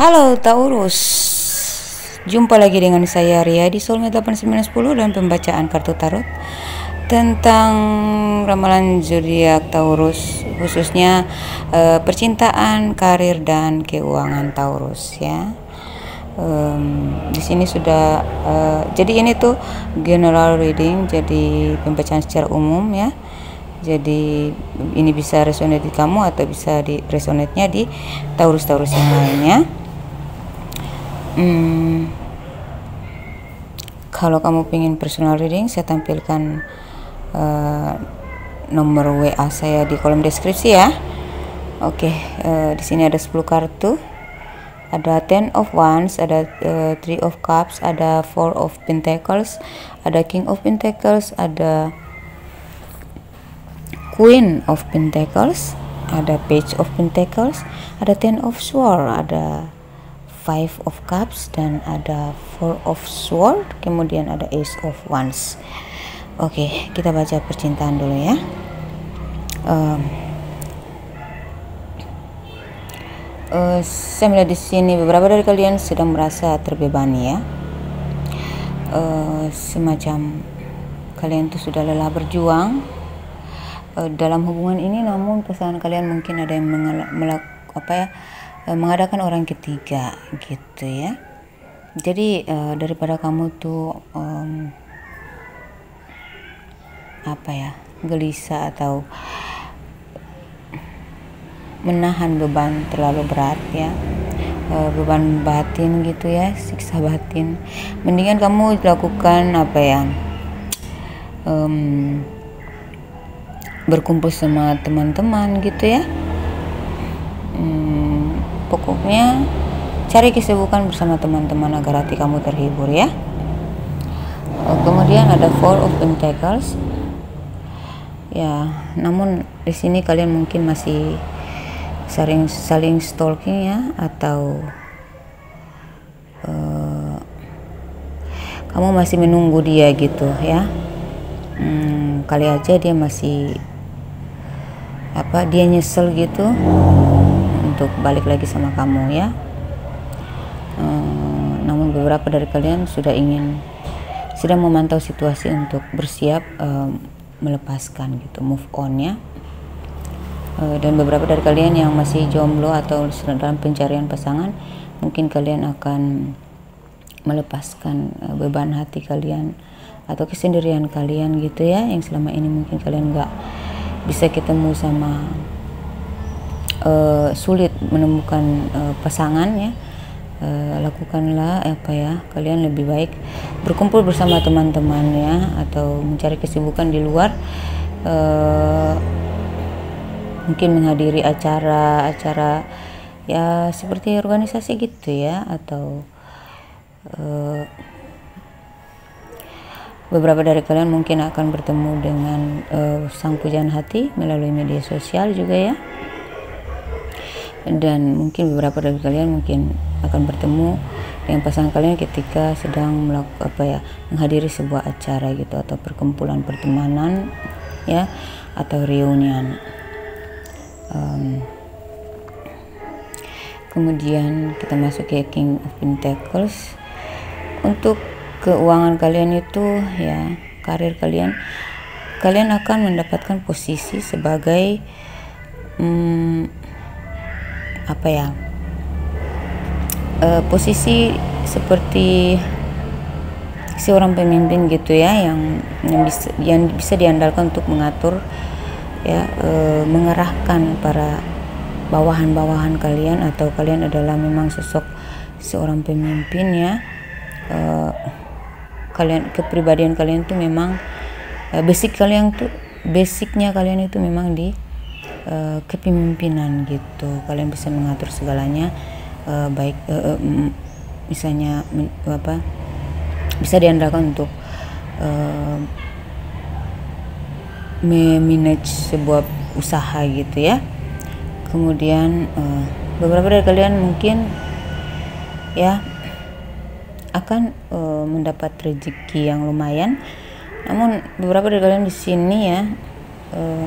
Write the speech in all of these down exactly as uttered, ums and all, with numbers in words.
Halo Taurus, jumpa lagi dengan saya Ria di Soulmate delapan sembilan sepuluh dan pembacaan kartu tarot tentang ramalan zodiak Taurus, khususnya uh, percintaan, karir dan keuangan Taurus ya. Um, di sini sudah uh, jadi ini tuh general reading, jadi pembacaan secara umum ya. Jadi ini bisa resonate di kamu atau bisa di resonate-nya di Taurus-Taurus yang lainnya. Hmm, kalau kamu pengen personal reading, saya tampilkan uh, nomor W A saya di kolom deskripsi ya. Oke, uh, di sini ada sepuluh kartu. Ada Ten of Wands, ada uh, Three of Cups, ada Four of Pentacles, ada King of Pentacles, ada Queen of Pentacles, ada Page of Pentacles, ada Ten of Swords, ada Five of Cups, dan ada Four of Swords, kemudian ada Ace of Wands. Oke, kita baca percintaan dulu ya. Um, uh, saya melihat di sini beberapa dari kalian sedang merasa terbebani ya. Uh, semacam kalian tuh sudah lelah berjuang uh, dalam hubungan ini, namun pasangan kalian mungkin ada yang melakukan apa ya? mengadakan orang ketiga gitu ya. Jadi uh, daripada kamu tuh um, apa ya gelisah atau menahan beban terlalu berat ya, uh, beban batin gitu ya, siksa batin, mendingan kamu lakukan apa ya, um, berkumpul sama teman-teman gitu ya. Hmm, pokoknya cari kesibukan bersama teman-teman agar hati kamu terhibur ya. Kemudian ada Four of Pentacles. Ya, namun di sini kalian mungkin masih saling saling stalking ya, atau uh, kamu masih menunggu dia gitu ya. Hmm, kali aja dia masih apa dia nyesel gitu untuk balik lagi sama kamu ya. Hmm, namun beberapa dari kalian sudah ingin sedang memantau situasi untuk bersiap um, melepaskan gitu, move on ya. Uh, dan beberapa dari kalian yang masih jomblo atau sedang dalam pencarian pasangan, mungkin kalian akan melepaskan uh, beban hati kalian atau kesendirian kalian gitu ya, yang selama ini mungkin kalian nggak bisa ketemu sama Uh, sulit menemukan uh, pasangan ya. Uh, lakukanlah apa ya, kalian lebih baik berkumpul bersama teman-teman ya, atau mencari kesibukan di luar, uh, mungkin menghadiri acara-acara ya seperti organisasi gitu ya, atau uh, beberapa dari kalian mungkin akan bertemu dengan uh, sang pujaan hati melalui media sosial juga ya. Dan mungkin beberapa dari kalian mungkin akan bertemu dengan pasangan kalian ketika sedang melakukan apa ya, menghadiri sebuah acara gitu, atau perkumpulan pertemanan ya, atau reunian. Um, kemudian kita masuk ke King of Pentacles. Untuk keuangan kalian itu ya, karir kalian, kalian akan mendapatkan posisi sebagai um, apa ya, uh, posisi seperti seorang pemimpin gitu ya, yang yang bisa yang bisa diandalkan untuk mengatur ya, uh, mengarahkan para bawahan-bawahan kalian, atau kalian adalah memang sosok seorang pemimpin ya. Uh, kalian kepribadian kalian tuh memang uh, basic kalian tuh basicnya kalian itu memang di Uh, kepemimpinan gitu. Kalian bisa mengatur segalanya, uh, baik uh, uh, misalnya apa bisa diandalkan untuk uh, memanage sebuah usaha gitu ya. Kemudian uh, beberapa dari kalian mungkin ya akan uh, mendapat rezeki yang lumayan, namun beberapa dari kalian di sini ya uh,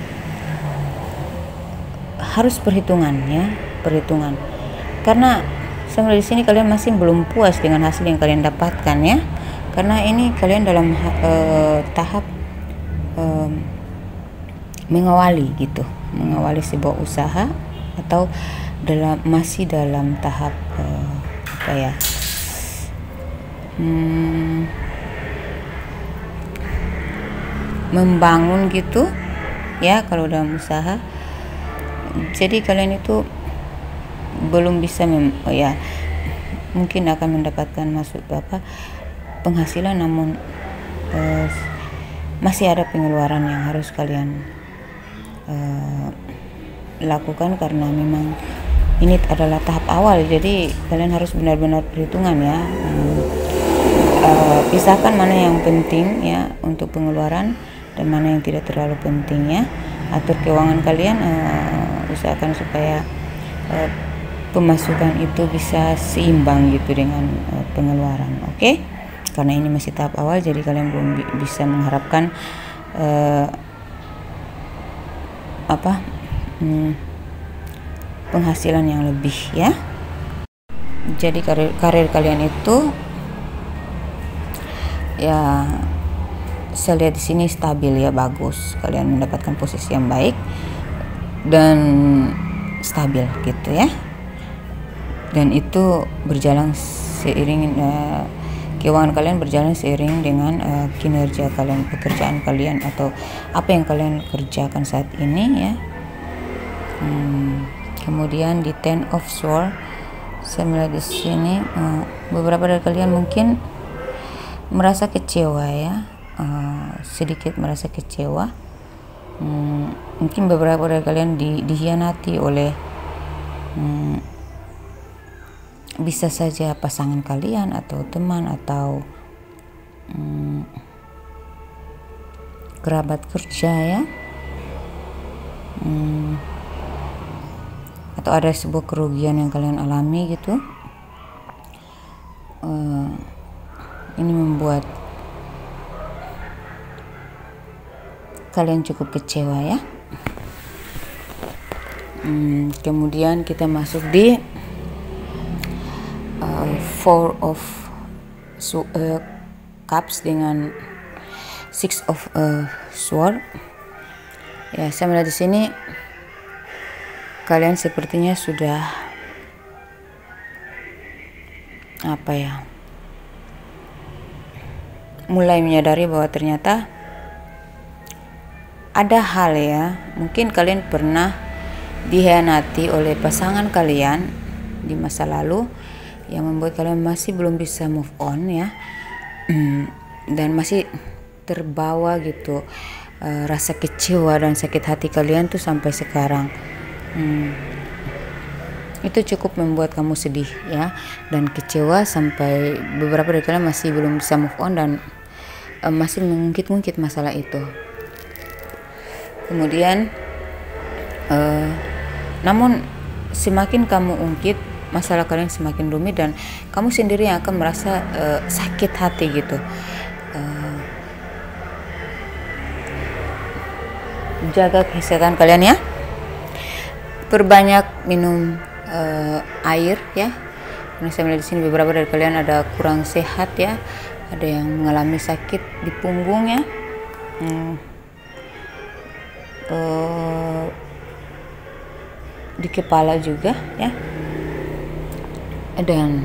harus perhitungan ya, perhitungan, karena saya melihat di sini kalian masih belum puas dengan hasil yang kalian dapatkan ya, karena ini kalian dalam uh, tahap uh, mengawali gitu, mengawali sebuah usaha atau dalam masih dalam tahap uh, apa ya, hmm, membangun gitu ya kalau dalam usaha. Jadi kalian itu belum bisa mem oh ya mungkin akan mendapatkan masuk apa penghasilan, namun uh, masih ada pengeluaran yang harus kalian uh, lakukan karena memang ini adalah tahap awal. Jadi kalian harus benar-benar perhitungan ya, um, uh, pisahkan mana yang penting ya untuk pengeluaran dan mana yang tidak terlalu penting ya. Atur keuangan kalian, uh, usahakan supaya uh, pemasukan itu bisa seimbang gitu dengan uh, pengeluaran, oke? Okay? Karena ini masih tahap awal, jadi kalian belum bi bisa mengharapkan uh, apa hmm, penghasilan yang lebih ya. Jadi karir karir kalian itu ya saya lihat di sini stabil ya, bagus. Kalian mendapatkan posisi yang baik dan stabil gitu ya. Dan itu berjalan seiring uh, keuangan kalian berjalan seiring dengan uh, kinerja kalian, pekerjaan kalian atau apa yang kalian kerjakan saat ini ya. Hmm, kemudian di Ten of Swords saya melihat di sini uh, beberapa dari kalian mungkin merasa kecewa ya, uh, sedikit merasa kecewa. Hmm, mungkin beberapa dari kalian di, dihianati oleh hmm, bisa saja pasangan kalian atau teman atau hmm, kerabat kerja ya, hmm, atau ada sebuah kerugian yang kalian alami gitu. Uh, ini membuat kalian cukup kecewa ya. Hmm, kemudian kita masuk di Uh, four of so, uh, cups dengan six of uh, sword. Ya, saya melihat di sini kalian sepertinya sudah apa ya, mulai menyadari bahwa ternyata ada hal ya, mungkin kalian pernah dihianati oleh pasangan kalian di masa lalu yang membuat kalian masih belum bisa move on ya, dan masih terbawa gitu uh, rasa kecewa dan sakit hati kalian tuh sampai sekarang. Hmm, itu cukup membuat kamu sedih ya dan kecewa sampai beberapa dari kalian masih belum bisa move on dan uh, masih mengungkit-ungkit masalah itu. Kemudian uh, namun semakin kamu ungkit, masalah kalian semakin rumit dan kamu sendiri yang akan merasa uh, sakit hati gitu. Uh, jaga kesehatan kalian ya. Perbanyak minum uh, air ya. Karena saya melihat di sini beberapa dari kalian ada kurang sehat ya. Ada yang mengalami sakit di punggung ya. Hmm. Uh, di kepala juga ya. Dan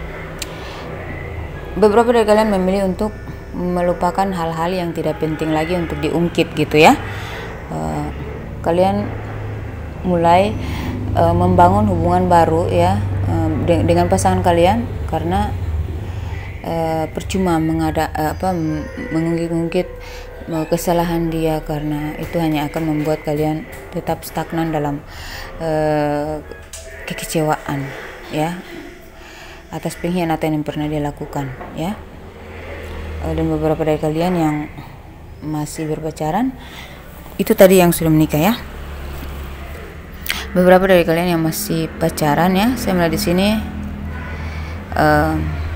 beberapa dari kalian memilih untuk melupakan hal-hal yang tidak penting lagi untuk diungkit gitu ya. Uh, kalian mulai uh, membangun hubungan baru ya uh, de dengan pasangan kalian karena uh, percuma mengada uh, apa mengungkit-ungkit uh, kesalahan dia, karena itu hanya akan membuat kalian tetap stagnan dalam uh, kekecewaan ya atas pengkhianatan yang pernah dia lakukan ya. Dan beberapa dari kalian yang masih berpacaran itu tadi yang sudah menikah ya. Beberapa dari kalian yang masih pacaran ya, saya melihat di sini uh,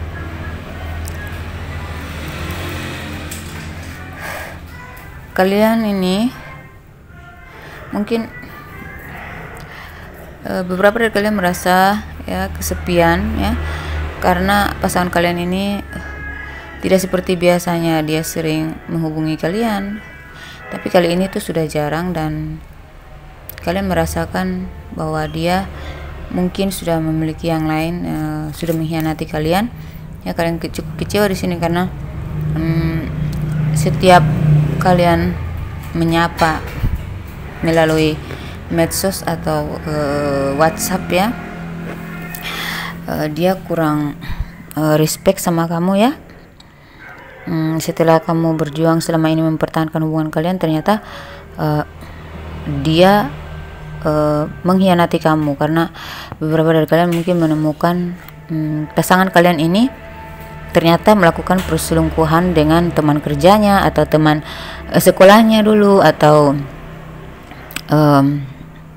kalian ini mungkin uh, beberapa dari kalian merasa ya, kesepian ya, karena pasangan kalian ini tidak seperti biasanya dia sering menghubungi kalian, tapi kali ini tuh sudah jarang dan kalian merasakan bahwa dia mungkin sudah memiliki yang lain, uh, sudah mengkhianati kalian ya. Kalian cukup kecewa di sini karena um, setiap kalian menyapa melalui medsos atau uh, WhatsApp ya, uh, dia kurang uh, respect sama kamu ya. Hmm, setelah kamu berjuang selama ini mempertahankan hubungan kalian, ternyata uh, dia Uh, mengkhianati kamu karena beberapa dari kalian mungkin menemukan um, pasangan kalian ini ternyata melakukan perselingkuhan dengan teman kerjanya atau teman uh, sekolahnya dulu, atau um,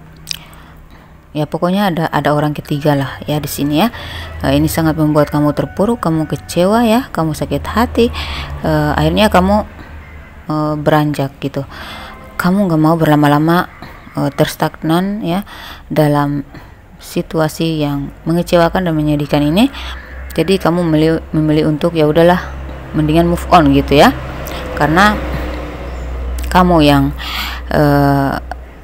ya pokoknya ada ada orang ketiga lah ya di sini ya. Uh, ini sangat membuat kamu terpuruk, kamu kecewa ya, kamu sakit hati, uh, akhirnya kamu uh, beranjak gitu. Kamu nggak mau berlama-lama terstagnan ya dalam situasi yang mengecewakan dan menyedihkan ini. Jadi kamu memilih, memilih untuk ya udahlah, mendingan move on gitu ya, karena kamu yang uh,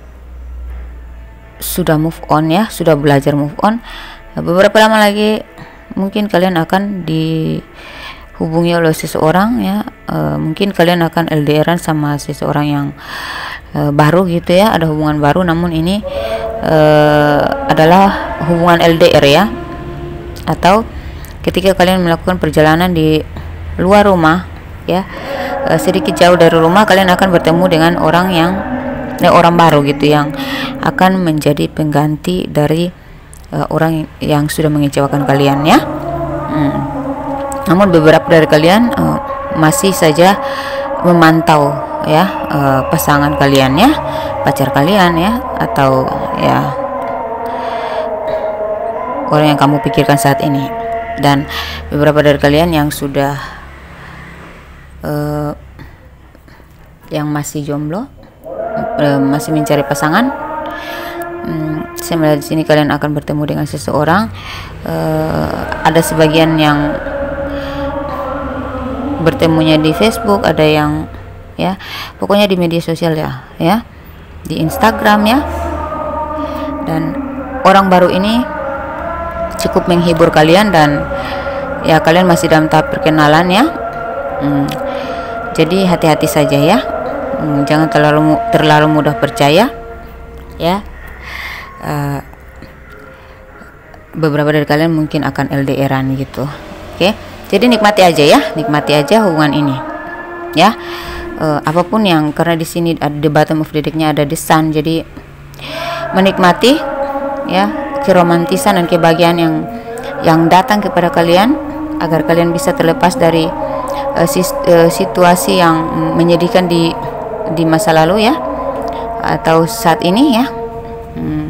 sudah move on ya, sudah belajar move on. Beberapa lama lagi mungkin kalian akan dihubungi oleh seseorang ya, uh, mungkin kalian akan L D R-an sama seseorang yang Uh, baru gitu ya, ada hubungan baru, namun ini uh, adalah hubungan L D R ya. Atau ketika kalian melakukan perjalanan di luar rumah ya, uh, sedikit jauh dari rumah, kalian akan bertemu dengan orang yang eh, orang baru gitu yang akan menjadi pengganti dari uh, orang yang sudah mengecewakan kalian ya. Hmm. Namun beberapa dari kalian uh, masih saja memantau ya uh, pasangan kalian ya, pacar kalian ya, atau ya orang yang kamu pikirkan saat ini. Dan beberapa dari kalian yang sudah uh, yang masih jomblo, uh, masih mencari pasangan, um, saya melihat di sini kalian akan bertemu dengan seseorang. Uh, ada sebagian yang bertemunya di Facebook, ada yang ya pokoknya di media sosial ya ya di Instagram ya. Dan orang baru ini cukup menghibur kalian dan ya kalian masih dalam tahap perkenalan ya. hmm, jadi hati-hati saja ya, hmm, jangan terlalu terlalu mudah percaya ya. uh, beberapa dari kalian mungkin akan L D R-an gitu. Oke, jadi nikmati aja ya, nikmati aja hubungan ini ya. Uh, apapun yang, karena di sini ada di bottom of the deck-nya ada the sun, jadi menikmati ya keromantisan dan kebahagiaan yang yang datang kepada kalian agar kalian bisa terlepas dari uh, sis, uh, situasi yang menyedihkan di di masa lalu ya, atau saat ini ya. hmm.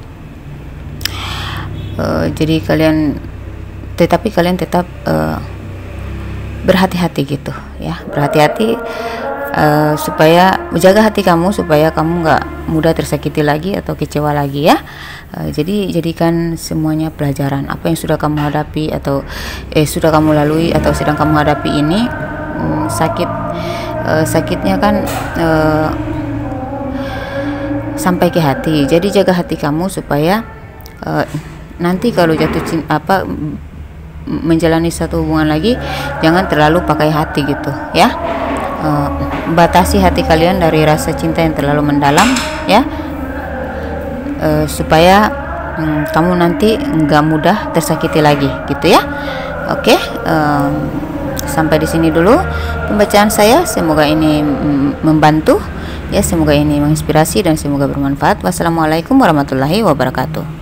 uh, jadi kalian tetapi kalian tetap uh, berhati-hati gitu ya, berhati-hati uh, supaya menjaga hati kamu, supaya kamu nggak mudah tersakiti lagi atau kecewa lagi ya. Uh, jadi jadikan semuanya pelajaran. Apa yang sudah kamu hadapi atau eh sudah kamu lalui atau sedang kamu hadapi ini, um, sakit uh, sakitnya kan uh, sampai ke hati. Jadi jaga hati kamu supaya uh, nanti kalau jatuh cinta apa menjalani satu hubungan lagi, jangan terlalu pakai hati gitu ya. Uh, batasi hati kalian dari rasa cinta yang terlalu mendalam ya, uh, supaya um, kamu nanti nggak mudah tersakiti lagi gitu ya. Oke, okay? uh, sampai di sini dulu pembacaan saya. Semoga ini membantu ya, semoga ini menginspirasi dan semoga bermanfaat. Wassalamualaikum warahmatullahi wabarakatuh.